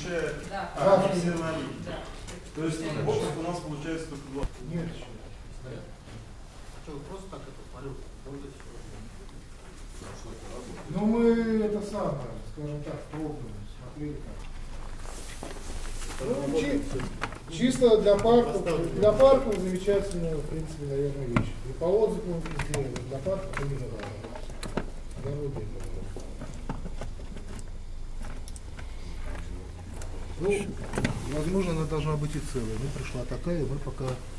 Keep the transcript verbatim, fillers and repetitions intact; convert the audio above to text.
включая... Да. А, они все на них. Да. То есть боксов у нас получается только два. Нет еще. Что, просто так это полет? Ну мы это самое, скажем так, пробуем, смотрели как. Ну, чи чисто для парков, для парков замечательная, в принципе, наверное, вещь. И по отзывам сделали, для парков именно дороги. Ну, возможно, она должна быть и целая. Ну, пришла такая, мы пока